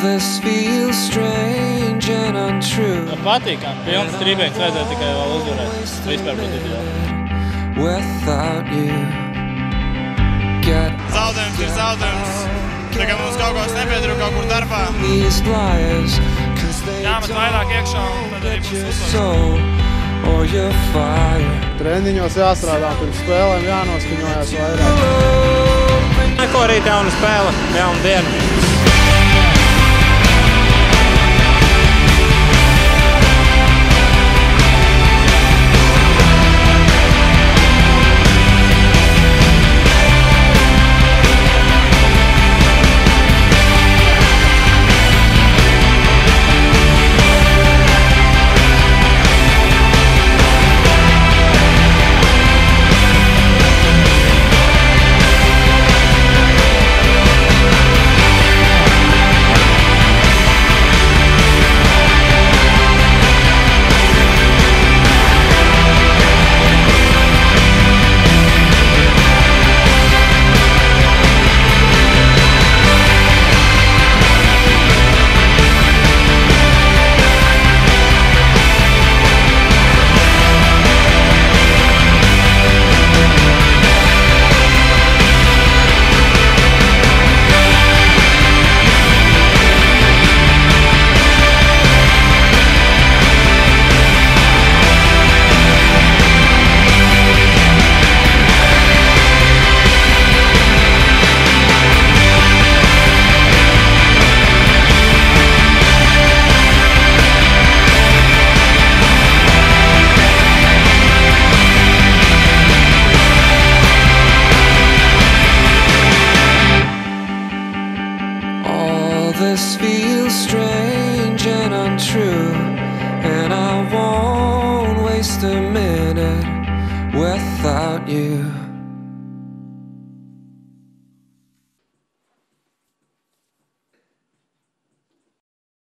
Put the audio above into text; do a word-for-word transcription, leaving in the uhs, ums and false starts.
this feels strange and untrue. Patīkam, pilns trīpēks, vajadzēja tikai vēl uzvarēt. Vispār patīk. Without you. Get Zaudējums ir zaudējums. Tagad mums kaut kas nepiedara kaut kur darbā. these liars, Jāmet vairāk iekšā un tad arī būs uzvar. Or your fire. Treniņos jāstrādā, pirms spēlēm jānoskaņojas vairāk. Neko rīt jauna spēle, jauna diena. This feels strange and untrue, and I won't waste a minute without you.